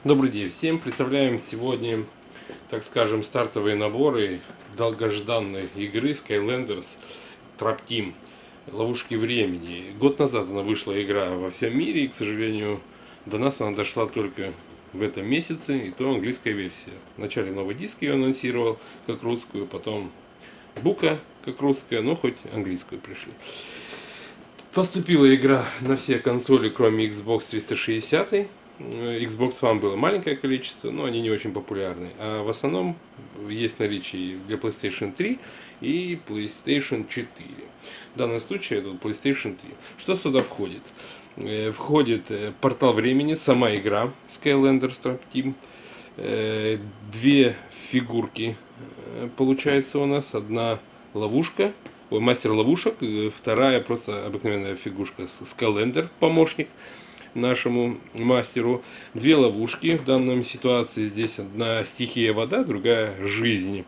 Добрый день всем! Представляем сегодня, так скажем, стартовые наборы долгожданной игры Skylanders Trap Team. Ловушки времени. Год назад она вышла, игра, во всем мире, и, к сожалению, до нас она дошла только в этом месяце, и то английская версия. Вначале новый диск ее анонсировал как русскую, потом бука как русская, но хоть английскую пришли. Поступила игра на все консоли, кроме Xbox 360. Xbox One было маленькое количество, но они не очень популярны. А в основном есть наличие для PlayStation 3 и PlayStation 4. В данном случае это PlayStation 3. Что сюда входит? Входит портал времени, сама игра Skylanders Trap Team. Две фигурки получается у нас. Одна ловушка, мастер ловушек, вторая просто обыкновенная фигурка Skylander, помощник нашему мастеру. Две ловушки в данной ситуации. Здесь одна стихия вода, другая жизнь.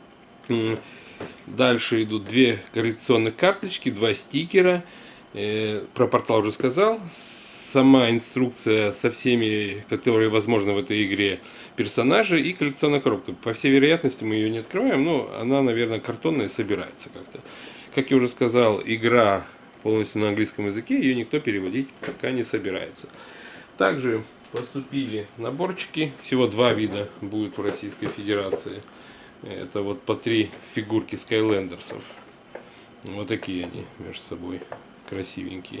Дальше идут две коллекционных карточки, два стикера. Про портал уже сказал. Сама инструкция со всеми, которые возможны в этой игре, персонажи и коллекционная коробка. По всей вероятности мы ее не открываем, но она, наверное, картонная, собирается как-то. Как я уже сказал, игра полностью на английском языке, ее никто переводить пока не собирается. Также поступили наборчики, всего два вида будет в Российской Федерации. Это вот по 3 фигурки Скайлендерсов. Вот такие они между собой красивенькие.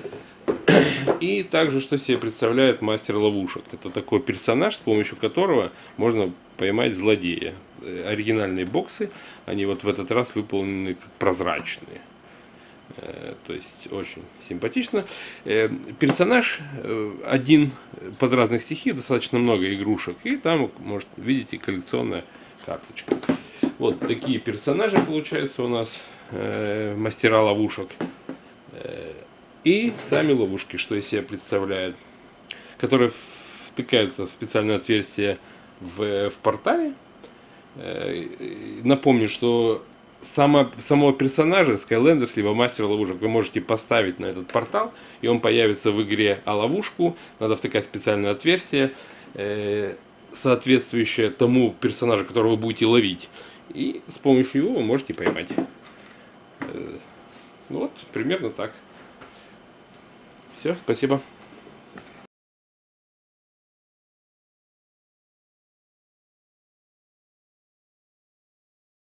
И также, что себе представляет мастер ловушек. Это такой персонаж, с помощью которого можно поймать злодея. Оригинальные боксы, они вот в этот раз выполнены прозрачные. То есть очень симпатично. Персонаж один под разных стихий, достаточно много игрушек. И там, может, видите, коллекционная карточка. Вот такие персонажи получаются у нас, мастера ловушек. И сами ловушки, что из себя представляют, которые втыкаются в специальное отверстие в портале. Напомню, что самого персонажа Skylanders, либо мастера ловушек, вы можете поставить на этот портал, и он появится в игре. А ловушку надо втыкать в специальное отверстие, соответствующее тому персонажу, которого вы будете ловить. И с помощью его вы можете поймать. Вот, примерно так. Все, спасибо.